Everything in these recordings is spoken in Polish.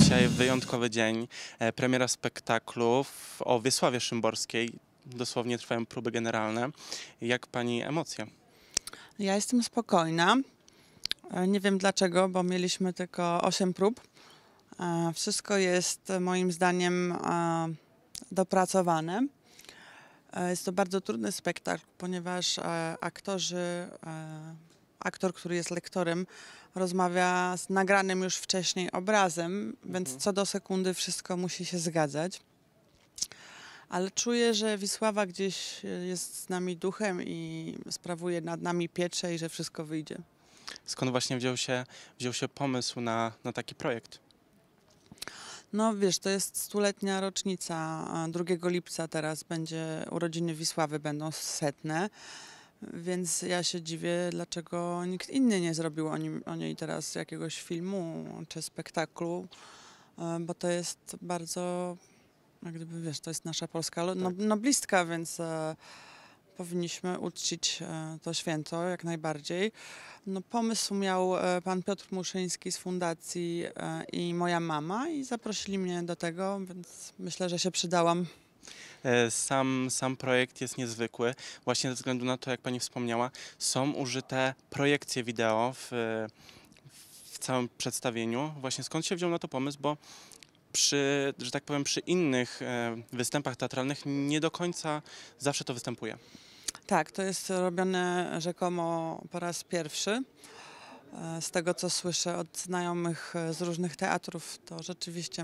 dzisiaj wyjątkowy dzień, premiera spektaklu o Wiesławie Szymborskiej. Dosłownie trwają próby generalne. Jak pani emocje? Ja jestem spokojna. Nie wiem dlaczego, bo mieliśmy tylko 8 prób. Wszystko jest moim zdaniem dopracowane. Jest to bardzo trudny spektakl, ponieważ aktor, który jest lektorem, rozmawia z nagranym już wcześniej obrazem, więc co do sekundy wszystko musi się zgadzać. Ale czuję, że Wisława gdzieś jest z nami duchem i sprawuje nad nami pieczę i że wszystko wyjdzie. Skąd właśnie wziął się pomysł na taki projekt? No wiesz, to jest 100-letnia rocznica. 2 lipca teraz będzie urodziny Wisławy, będą 100. Więc ja się dziwię, dlaczego nikt inny nie zrobił o niej teraz jakiegoś filmu czy spektaklu, bo to jest bardzo, jak gdyby wiesz, to jest nasza polska noblistka, więc powinniśmy uczcić to święto jak najbardziej. No, pomysł miał pan Piotr Muszyński z fundacji i moja mama i zaprosili mnie do tego, więc myślę, że się przydałam. Sam projekt jest niezwykły. Właśnie ze względu na to, jak pani wspomniała, są użyte projekcje wideo w całym przedstawieniu. Właśnie skąd się wziął na to pomysł, bo że tak powiem, przy innych występach teatralnych nie do końca zawsze to występuje. Tak, to jest robione rzekomo po raz pierwszy. Z tego, co słyszę od znajomych z różnych teatrów, to rzeczywiście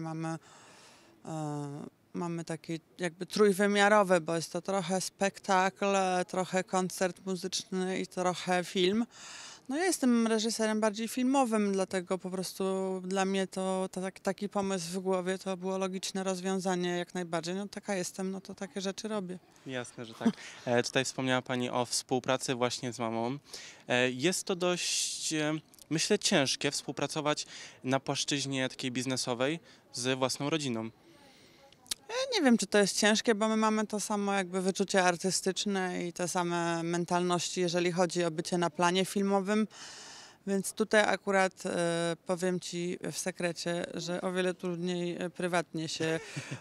mamy takie jakby trójwymiarowe, bo jest to trochę spektakl, trochę koncert muzyczny i trochę film. No ja jestem reżyserem bardziej filmowym, dlatego po prostu dla mnie taki pomysł w głowie to było logiczne rozwiązanie jak najbardziej. No taka jestem, no to takie rzeczy robię. Jasne, że tak. Tutaj wspomniała pani o współpracy właśnie z mamą. Jest to dość, myślę, ciężkie współpracować na płaszczyźnie takiej biznesowej z własną rodziną. Ja nie wiem, czy to jest ciężkie, bo my mamy to samo jakby wyczucie artystyczne i te same mentalności, jeżeli chodzi o bycie na planie filmowym. Więc tutaj akurat powiem ci w sekrecie, że o wiele trudniej prywatnie się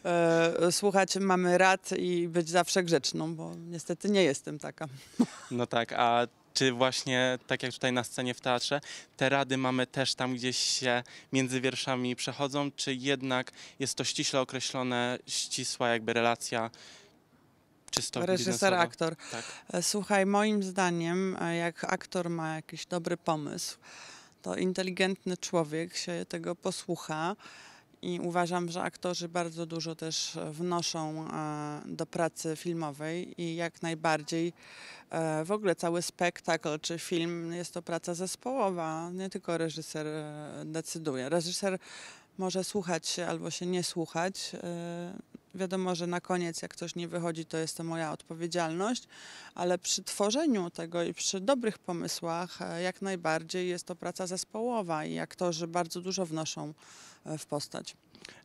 słuchać mamy rad i być zawsze grzeczną, bo niestety nie jestem taka. No tak, a czy właśnie, tak jak tutaj na scenie w teatrze, te rady mamy też tam gdzieś się między wierszami przechodzą, czy jednak jest to ściśle określone, ścisła jakby relacja czysto biznesowa? Reżyser, aktor. Tak. Słuchaj, moim zdaniem, jak aktor ma jakiś dobry pomysł, to inteligentny człowiek się tego posłucha i uważam, że aktorzy bardzo dużo też wnoszą do pracy filmowej i jak najbardziej w ogóle cały spektakl czy film jest to praca zespołowa, nie tylko reżyser decyduje. Reżyser może słuchać się albo się nie słuchać. Wiadomo, że na koniec, jak coś nie wychodzi, to jest to moja odpowiedzialność, ale przy tworzeniu tego i przy dobrych pomysłach jak najbardziej jest to praca zespołowa i aktorzy bardzo dużo wnoszą w postać.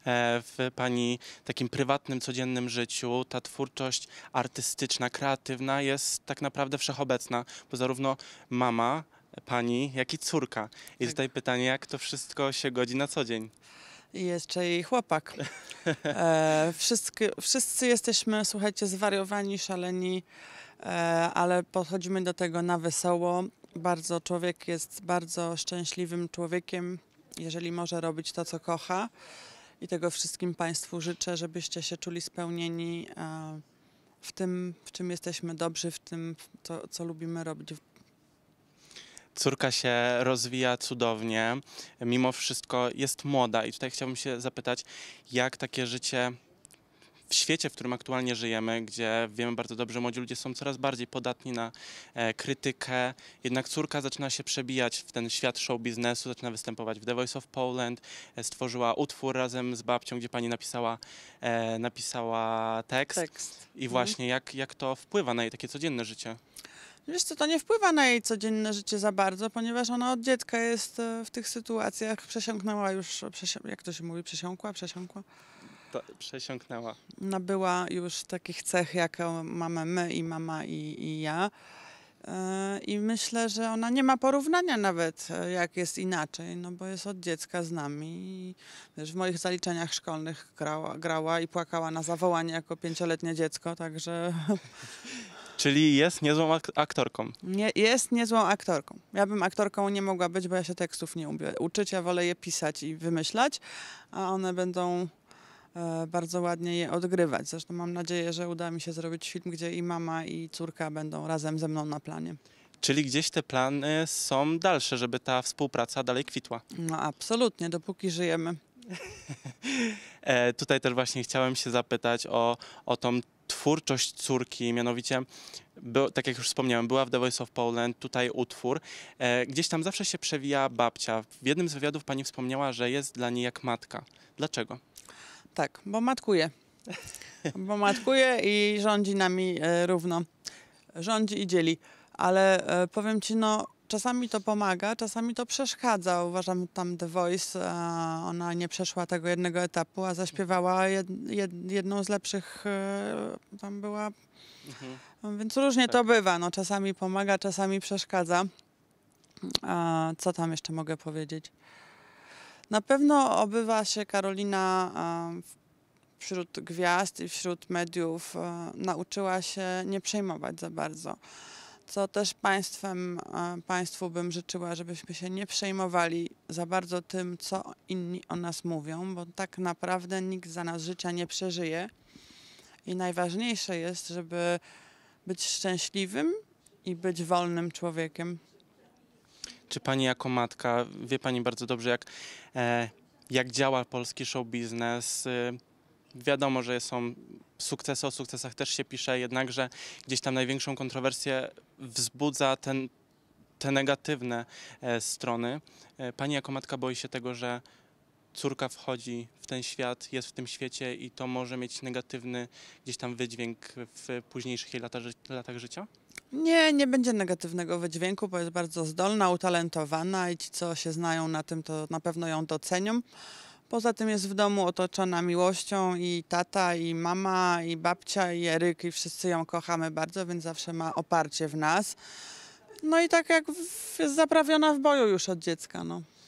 W pani takim prywatnym, codziennym życiu ta twórczość artystyczna, kreatywna jest tak naprawdę wszechobecna, bo zarówno mama pani, jak i córka. I Tak. tutaj pytanie, jak to wszystko się godzi na co dzień? I jeszcze jej chłopak. Wszyscy jesteśmy, słuchajcie, zwariowani, szaleni, ale podchodzimy do tego na wesoło. Człowiek jest bardzo szczęśliwym człowiekiem, jeżeli może robić to, co kocha. I tego wszystkim Państwu życzę, żebyście się czuli spełnieni w tym, w czym jesteśmy dobrzy, w tym, co lubimy robić. Córka się rozwija cudownie, mimo wszystko jest młoda i tutaj chciałbym się zapytać, jak takie życie w świecie, w którym aktualnie żyjemy, gdzie wiemy bardzo dobrze, że młodzi ludzie są coraz bardziej podatni na krytykę, jednak córka zaczyna się przebijać w ten świat show biznesu, zaczyna występować w The Voice of Poland, stworzyła utwór razem z babcią, gdzie pani napisała tekst. I właśnie jak to wpływa na jej takie codzienne życie? Wiesz co, to nie wpływa na jej codzienne życie za bardzo, ponieważ ona od dziecka jest w tych sytuacjach, przesiąknęła już, jak to się mówi, przesiąkła? Przesiąknęła. Nabyła już takich cech, jaką mamy my i mama i ja. I myślę, że ona nie ma porównania nawet, jak jest inaczej, no bo jest od dziecka z nami. I wiesz, w moich zaliczeniach szkolnych grała i płakała na zawołanie jako 5-letnie dziecko, także Czyli jest niezłą aktorką. jest niezłą aktorką. Ja bym aktorką nie mogła być, bo ja się tekstów nie uczyć, ja wolę je pisać i wymyślać, a one będą bardzo ładnie je odgrywać. Zresztą mam nadzieję, że uda mi się zrobić film, gdzie i mama, i córka będą razem ze mną na planie. Czyli gdzieś te plany są dalsze, żeby ta współpraca dalej kwitła. No absolutnie, dopóki żyjemy. Tutaj też właśnie chciałem się zapytać o tą twórczość córki, mianowicie, tak jak już wspomniałem, była w The Voice of Poland, tutaj utwór. Gdzieś tam zawsze się przewija babcia. W jednym z wywiadów pani wspomniała, że jest dla niej jak matka. Dlaczego? Tak, bo matkuje. Bo matkuje i rządzi nami równo. Rządzi i dzieli. Ale powiem ci, no czasami to pomaga, czasami to przeszkadza. Uważam tam The Voice, ona nie przeszła tego jednego etapu, a zaśpiewała jedną z lepszych, tam była. Więc różnie to bywa. No, czasami pomaga, czasami przeszkadza. Co tam jeszcze mogę powiedzieć? Na pewno obywa się Karolina wśród gwiazd i wśród mediów, nauczyła się nie przejmować za bardzo. Co też państwu bym życzyła, żebyśmy się nie przejmowali za bardzo tym, co inni o nas mówią, bo tak naprawdę nikt za nas życia nie przeżyje. I najważniejsze jest, żeby być szczęśliwym i być wolnym człowiekiem. Czy pani jako matka, wie pani bardzo dobrze, jak działa polski show biznes? Wiadomo, że są sukcesy, o sukcesach też się pisze, jednakże gdzieś tam największą kontrowersję wzbudza te negatywne strony. Pani jako matka boi się tego, że córka wchodzi w ten świat, jest w tym świecie i to może mieć negatywny gdzieś tam wydźwięk w późniejszych jej latach życia? Nie będzie negatywnego wydźwięku, bo jest bardzo zdolna, utalentowana i ci, co się znają na tym, to na pewno ją docenią. Poza tym jest w domu otoczona miłością i tata, i mama, i babcia, i Eryk, i wszyscy ją kochamy bardzo, więc zawsze ma oparcie w nas. No i tak jak jest zaprawiona w boju już od dziecka, no.